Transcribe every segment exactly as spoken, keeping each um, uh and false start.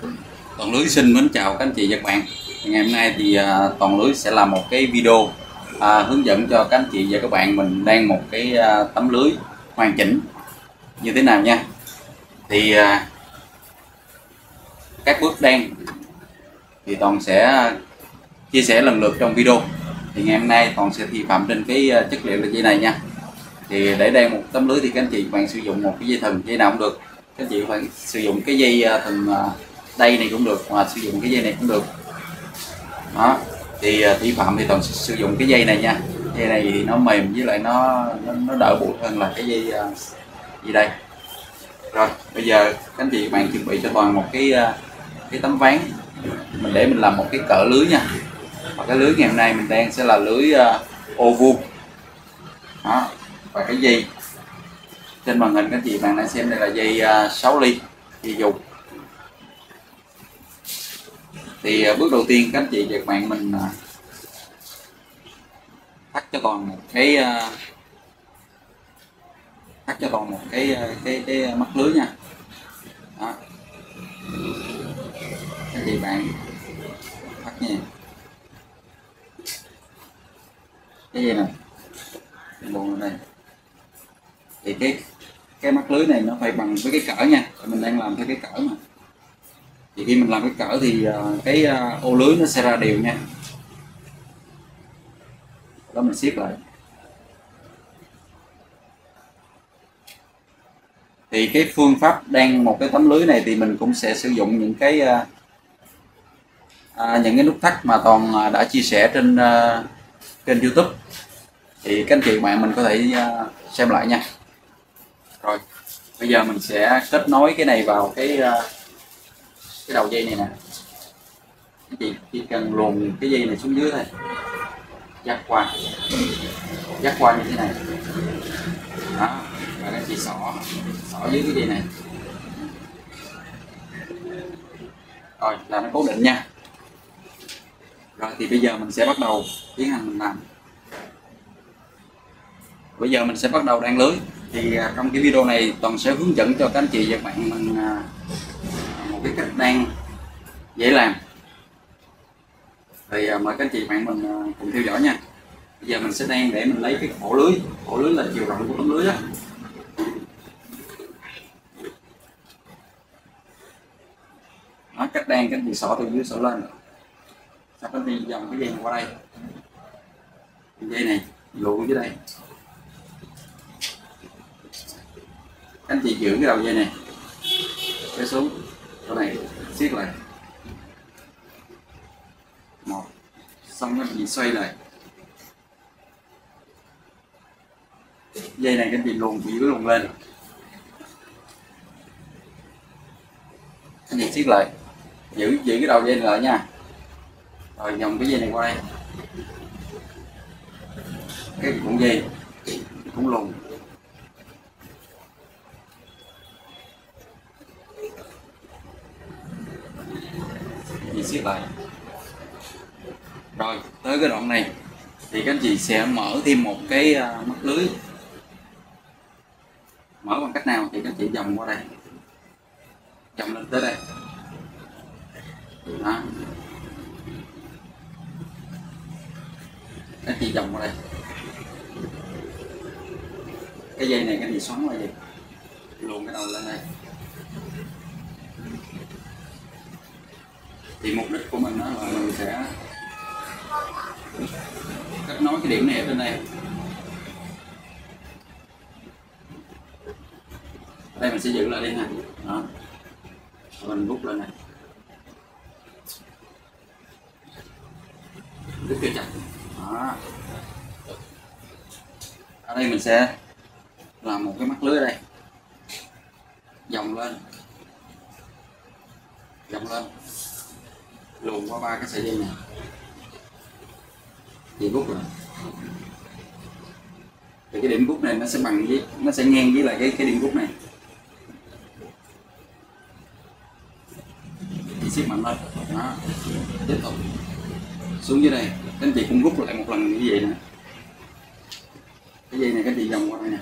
Toàn lưới xin mến chào các anh chị và các bạn. Ngày hôm nay thì à, Toàn lưới sẽ làm một cái video à, hướng dẫn cho các anh chị và các bạn mình đan một cái à, tấm lưới hoàn chỉnh như thế nào nha. Thì à, các bước đan thì Toàn sẽ chia sẻ lần lượt trong video. Thì ngày hôm nay Toàn sẽ thi phạm trên cái chất liệu là dây này nha. Thì để đan một tấm lưới thì các anh chị bạn sử dụng một cái dây thừng, dây nào cũng được. Các anh chị phải sử dụng cái dây thừng đây này cũng được, hoặc sử dụng cái dây này cũng được. Đó, thì thi phạm thì Toàn sẽ sử dụng cái dây này nha. Dây này thì nó mềm với lại nó nó, nó đỡ bụi hơn là cái dây gì đây. Rồi bây giờ các anh chị bạn chuẩn bị cho Toàn một cái cái tấm ván mình để mình làm một cái cỡ lưới nha. Và cái lưới ngày hôm nay mình đang sẽ là lưới ô vuông. Đó, và cái dây trên màn hình các anh chị bạn đang xem đây là dây sáu ly dây dục. Thì bước đầu tiên các anh chị và các bạn mình thắt cho Toàn một cái thắt cho Toàn một cái cái cái mắt lưới nha. Đó, các anh chị bạn thắt nha. Cái gì nè, buồn ở đây. Thì cái cái mắt lưới này nó phải bằng với cái cỡ nha, mình đang làm theo cái cỡ mà. Thì khi mình làm cái cỡ thì cái ô lưới nó sẽ ra đều nha. Đó, mình siết lại. Thì cái phương pháp đan một cái tấm lưới này thì mình cũng sẽ sử dụng những cái à, những cái nút thắt mà Toàn đã chia sẻ trên uh, kênh YouTube. Thì các anh chị bạn mình có thể uh, xem lại nha. Rồi bây giờ mình sẽ kết nối cái này vào cái uh, cái đầu dây này nè. Các chị chỉ cần luồn cái dây này xuống dưới thôi, dắt qua dắt qua như thế này. Đó, và các chị xỏ xỏ dưới cái dây này. Rồi là nó cố định nha. Rồi thì bây giờ mình sẽ bắt đầu tiến hành mình làm. Bây giờ mình sẽ bắt đầu đan lưới. Thì uh, trong cái video này Toàn sẽ hướng dẫn cho các anh chị và các bạn mình uh, một cái cách đan dễ làm. Thì uh, mời các anh chị bạn mình uh, cùng theo dõi nha. Bây giờ mình sẽ đan để mình lấy cái cổ lưới. Cổ lưới là chiều rộng của tấm lưới đó. Đó, cách đan các anh chị xỏ từ dưới xỏ lên. Sau đó đi vòng cái dây này qua đây. Dây này luồn dưới đây. Các anh chị giữ cái đầu dây này kéo xuống chỗ này, siết lại một, xong các anh chị xoay lại dây này, các anh chị luồn từ dưới luồn lên, các anh chị siết lại, giữ giữ cái đầu dây này lại nha. Rồi vòng cái dây này qua đây, cái cuộn dây cũng luồn. Siết lại. Rồi tới cái đoạn này thì các anh chị sẽ mở thêm một cái uh, mắt lưới. Mở bằng cách nào thì các anh chị vòng qua đây, vòng lên tới đây. Đó, các anh chị vòng qua đây. Cái dây này các anh chị xoắn qua gì, luồn cái đầu lên đây. Thì mục đích của mình đó là mình sẽ kết nối cái điểm này ở trên đây. Đây mình sẽ giữ lại đi ha. Đó, mình rút lên này, rút cho chặt. Đó, ở đây mình sẽ làm một cái mắt lưới ở đây, vòng lên, vòng lên, luồn qua ba cái sợi dây này, thì rút rồi. Thì cái điểm rút này nó sẽ bằng với, nó sẽ ngang với lại cái cái điểm rút này. Thì siết mạnh lên. Đó, tiếp tục xuống dưới đây, các anh chị cũng rút lại một lần như vậy nè. Cái dây này các anh chị vòng qua đây nè,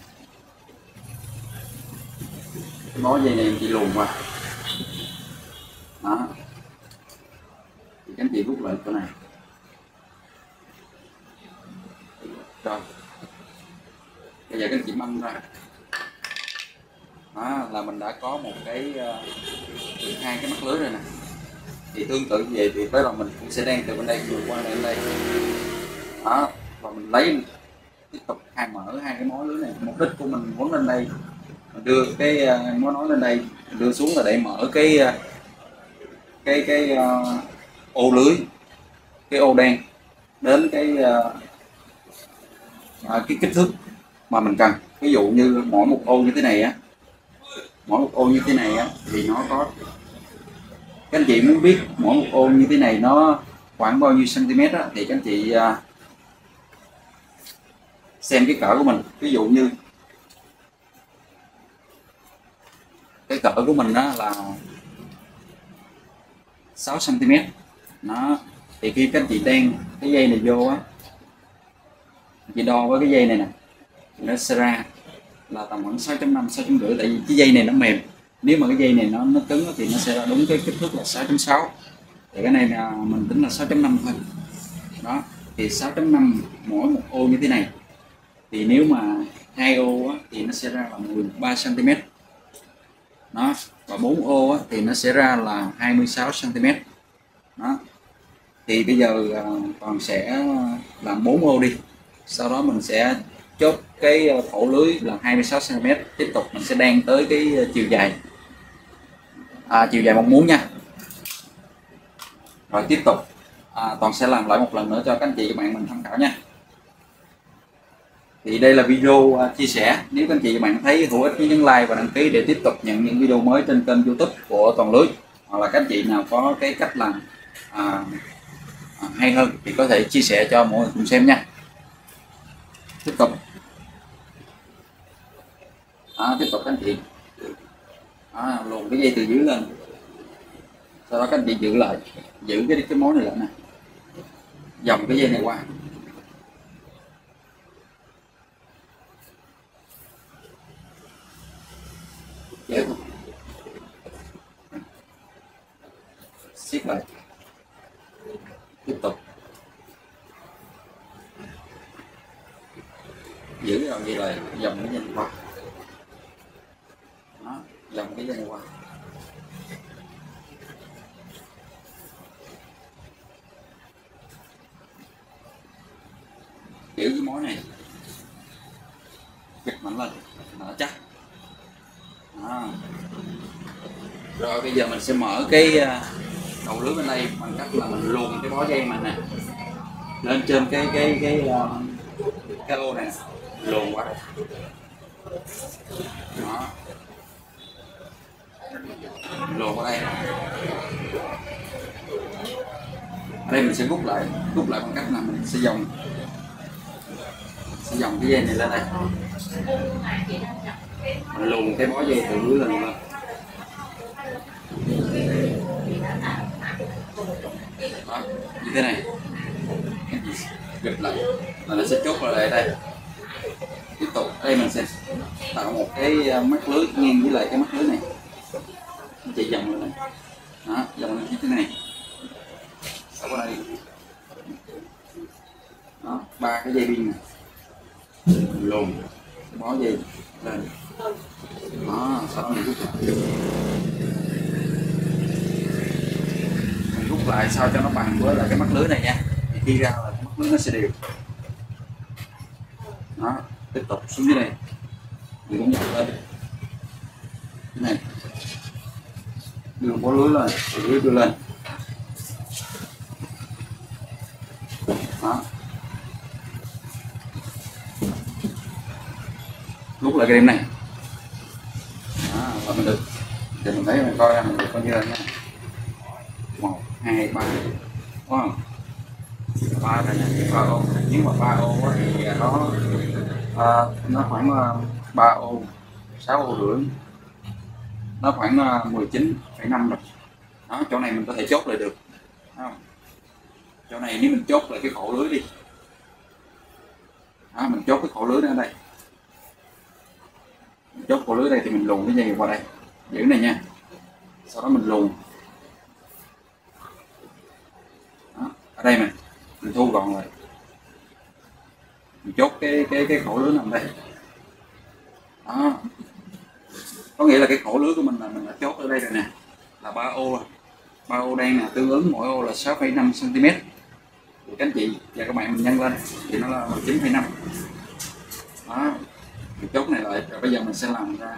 cái bó dây này chị luồn qua. Đó, thì các anh chị rút lại chỗ này. Rồi bây giờ các anh chị băng ra. Đó là mình đã có một cái uh, hai cái mắt lưới rồi nè. Thì tương tự như vậy thì tới là mình cũng sẽ đan từ bên đây vừa qua lên đây. Đó, và mình lấy tiếp tục hai mở hai cái mối lưới này. Mục đích của mình muốn lên đây, mình đưa cái uh, mối nối lên đây, đưa xuống là để mở cái uh, cái cái uh, ô lưới, cái ô đen đến cái uh, uh, cái kích thước mà mình cần. Ví dụ như mỗi một ô như thế này á, mỗi một ô như thế này á thì nó có, các anh chị muốn biết mỗi một ô như thế này nó khoảng bao nhiêu cm á, thì các anh chị uh, xem cái cỡ của mình. Ví dụ như cái cỡ của mình đó là sáu cm. Nó thì khi các anh chị đen cái dây này vô á, chị đo với cái dây này nè, nó sẽ ra là tầm khoảng sáu chấm năm, sáu chấm rưỡi. Tại vì cái dây này nó mềm, nếu mà cái dây này nó nó cứng thì nó sẽ ra đúng cái kích thước là sáu chấm sáu. Thì cái này là mình tính là sáu chấm năm thôi. Đó, thì sáu chấm năm mỗi một ô như thế này, thì nếu mà hai ô á, thì nó sẽ ra là mười ba cm. Đó, và bốn ô á, thì nó sẽ ra là hai mươi sáu cm. Đó, thì bây giờ còn sẽ làm bốn ô đi, sau đó mình sẽ chốt cái khổ lưới là hai mươi sáu cm. Tiếp tục mình sẽ đan tới cái chiều dài, à, chiều dài mong muốn nha. Rồi tiếp tục à, Toàn sẽ làm lại một lần nữa cho các anh chị và bạn mình tham khảo nha. Thì đây là video uh, chia sẻ. Nếu các anh chị và bạn thấy hữu ích, nhấn like và đăng ký để tiếp tục nhận những video mới trên kênh YouTube của Toàn Lưới. Hoặc là các anh chị nào có cái cách làm à, à, hay hơn thì có thể chia sẻ cho mọi người cùng xem nha. Tiếp tục à, tiếp tục các anh chị à, luồn cái dây từ dưới lên, sau đó các anh chị giữ lại, giữ cái cái mối này lại nè, dòng cái dây này qua. Siết lại, tiếp tục giữ rồi vậy là dòng cái dây này qua. Đó, dòng cái dây này qua. Giữ cái mối này, kịch mạnh lên, nó chắc. Đó. Rồi bây giờ mình sẽ mở cái đầu lưới bên đây bằng cách là mình luồn cái bó dây mình nè lên trên cái cái cái cái ô này, luồn qua đây. Đó, luồn qua đây. Ở đây mình sẽ rút lại, rút lại bằng cách là mình sẽ vòng, sẽ vòng cái dây này lên đây, mình luồn cái bó dây từ dưới lên lên. Đó, như thế này, gập lại là nó sẽ chốt vào lại đây. Tiếp tục đây mình sẽ tạo một cái mắt lưới ngang với lại cái mắt lưới này, chị vòng lên này. Đó, vòng lên như thế này. Sau đây đó, ba cái dây pin này luồn bó dây lên. Đó, sau đó mình rút lại, mình rút lại sao cho nó bằng với lại cái mắt lưới này nha. Thì khi ra là cái mắt lưới nó sẽ đều. Đó, tiếp tục xuống dưới đây mình cũng dọc lên cái này, đưa bó lưới lên, lưới đưa lên. Đó, rút lại cái điểm này. Đó, là mình được, thì mình thấy mình coi ra mình được bao nhiêu rồi nha. Một hai ba, wow, ba này là ba ô. Nếu mà ba ô thì nó à, nó khoảng ba ô, sáu ô rưỡi, nó khoảng mười chín phẩy năm rồi. Đó, chỗ này mình có thể chốt lại được. Đó, chỗ này nếu mình chốt lại cái khổ lưới đi. Đó, mình chốt cái khổ lưới ở đây, mình chốt khổ lưới đây thì mình luồn cái dây qua đây, giữ này nha. Sau đó mình luồn ở đây mình mình thu gọn lại, mình chốt cái cái cái khổ lưới nằm đây đó, có nghĩa là cái khổ lưới của mình là mình đã chốt ở đây rồi nè, là ba ô rồi, ba ô đen nè, tương ứng mỗi ô là sáu phẩy năm xăng ti mét. Thì các anh chị và các bạn mình nhân lên thì nó là mười chín phẩy năm đó. Mình chốt này lại rồi bây giờ mình sẽ làm ra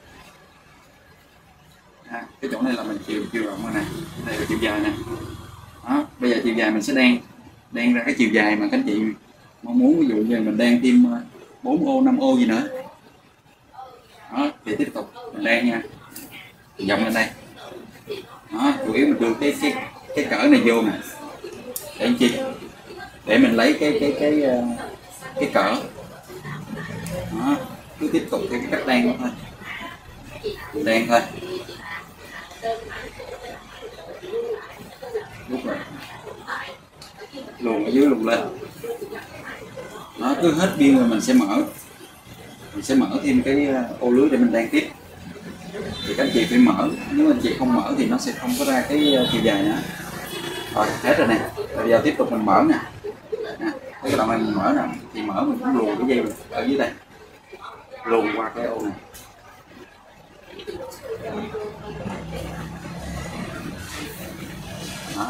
à, cái chỗ này là mình chiều chiều rộng rồi nè, đây là chiều dài nè đó. Bây giờ chiều dài mình sẽ đen đen ra cái chiều dài mà các anh chị mong muốn, ví dụ như mình đen thêm bốn ô năm ô gì nữa đó, thì tiếp tục mình đen nha, dòng lên đây đó. Chủ yếu mình đưa cái cái cái cỡ này vô nè để làm chi, để mình lấy cái cái cái cái, cái cỡ đó. Cứ tiếp tục theo cái cách đen thôi, đen thôi, lúc rồi luồn ở dưới luồn lên nó cứ hết biên rồi mình sẽ mở mình sẽ mở thêm cái ô lưới để mình đan tiếp. Thì các anh chị phải mở, nếu anh chị không mở thì nó sẽ không có ra cái chiều dài nữa. Rồi hết rồi nè, bây giờ tiếp tục mình mở nè, nè cái đoạn này mình mở nè, thì mở mình cũng luồn cái dây ở dưới đây, luồn qua cái ô này đó,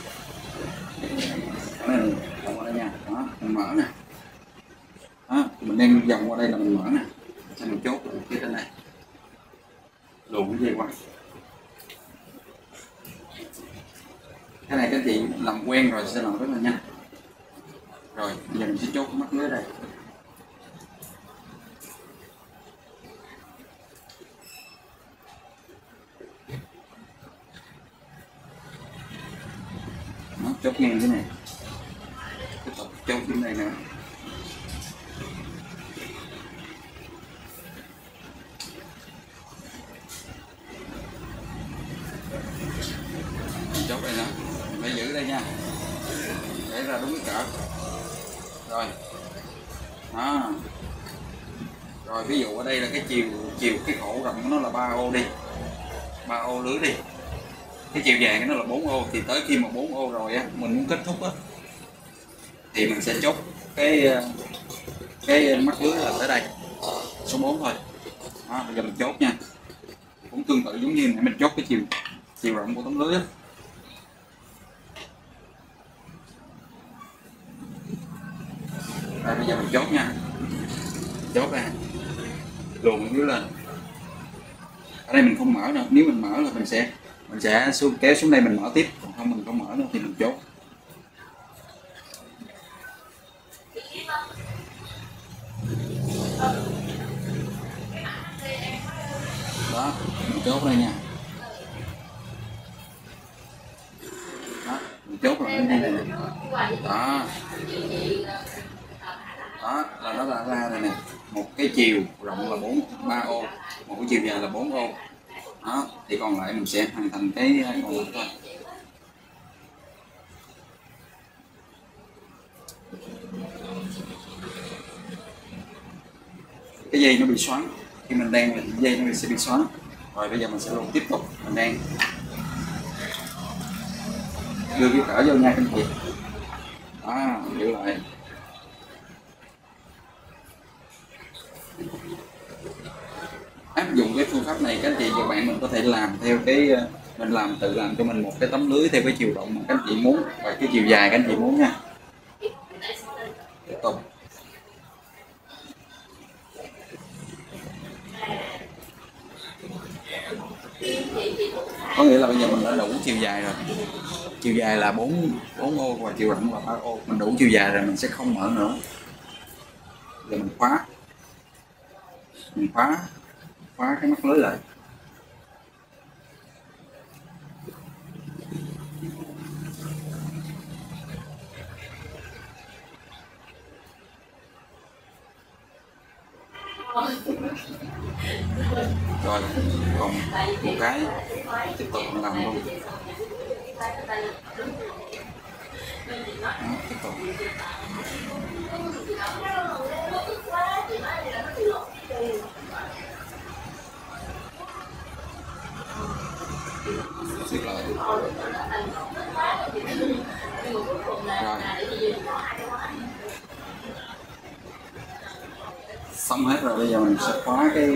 cái này vòng qua đây nha, đó mình mở nè đó, mình đang vòng qua đây là mình mở nè, xong mình chốt cái trên này luồn cái dây qua. Cái này các chị làm quen rồi sẽ làm rất là nhanh. Rồi bây giờ mình sẽ chốt cái mắt lưới đây. Nó chốt ngang cái này, tiếp tục chốt bên đây nữa. Chốt đây nữa, mình phải giữ đây nha, để ra đúng cái cỡ. Rồi đó. Rồi ví dụ ở đây là cái chiều chiều cái khổ rộng của nó là ba ô đi, ba ô lưới đi, cái chiều dài của nó là bốn ô, thì tới khi mà bốn ô rồi á, mình muốn kết thúc á thì mình sẽ chốt cái cái mắt lưới là tới đây số bốn thôi đó. Bây giờ mình chốt nha, cũng tương tự giống như mình chốt cái chiều chiều rộng của tấm lưới á. Rồi bây giờ mình chốt nha, chốt ra luồn dưới lên. Ở đây mình không mở nữa, nếu mình mở là mình sẽ mình sẽ xuống kéo xuống đây mình mở tiếp, còn không mình không mở nữa thì mình chốt đó, mình chốt đây nha đó, mình chốt rồi đây này đó đó, là nó ra ra này nè, một cái chiều rộng là bốn ba ô, một cái chiều dài là bốn ô đó, thì còn lại mình sẽ hoàn thành cái còn lại thôi. Cái dây nó bị xoắn, khi mình đan là dây nó sẽ bị xoắn. Rồi bây giờ mình sẽ luôn tiếp tục mình đan, đưa cái cỡ vô nha các anh chị đó, giữ lại. Áp dụng cái phương pháp này các anh chị và bạn mình có thể làm theo cái mình làm tự làm cho mình một cái tấm lưới theo cái chiều rộng mà các anh chị muốn và cái chiều dài các anh chị muốn nha. Tiếp tục có nghĩa là bây giờ mình đã đủ chiều dài rồi, chiều dài là bốn bốn ô và chiều rộng là ba ô, mình đủ chiều dài rồi mình sẽ không mở nữa. Giờ mình khóa mình khóa khóa cái mắt lưới lại. Rồi còn một cái tiếp tục làm luôn đó, tiếp tục siết lại Rồi. Xong hết rồi, bây giờ mình sẽ khóa cái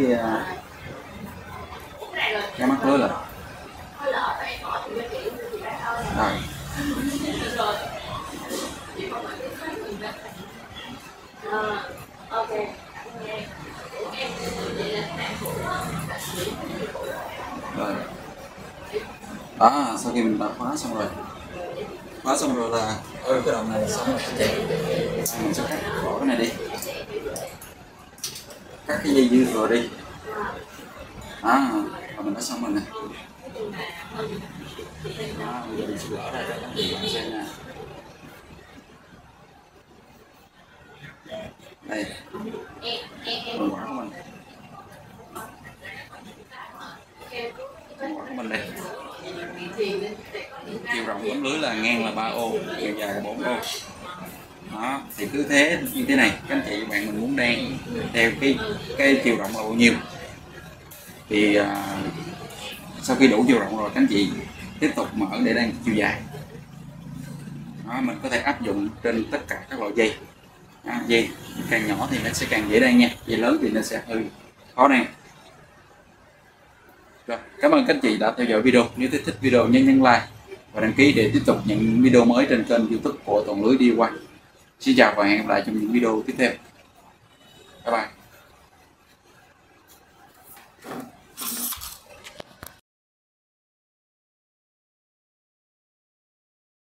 cái mắt lưới lại. Rồi. Rồi. Đó, sau khi mình đã khóa xong rồi, khóa xong rồi là ơi cái đầu này xong rồi mình sẽ cắt bỏ cái này đi, cắt cái dây dư rồi đi. Đó, và mình đã xong rồi nè. Đó, bây giờ mình sẽ gỡ ra cho các bạn xem nè. Đây, rồi quả của mình, quả của mình đây. Chiều rộng tấm lưới là ngang là ba ô, chiều dài là bốn ô. Đó, thì cứ thế như thế này, các anh chị bạn mình muốn đan theo cái cái chiều rộng là bao nhiêu thì à, sau khi đủ chiều rộng rồi các anh chị tiếp tục mở để đan chiều dài. Đó, mình có thể áp dụng trên tất cả các loại dây. Đó, dây càng nhỏ thì nó sẽ càng dễ đan nha, dây lớn thì nó sẽ hơi khó đan. Rồi, cảm ơn các anh chị đã theo dõi video. Nếu thích video nhớ nhấn like và đăng ký để tiếp tục nhận video mới trên kênh YouTube của Toàn Lưới đê i goăn. Xin chào và hẹn gặp lại trong những video tiếp theo. Bye bye.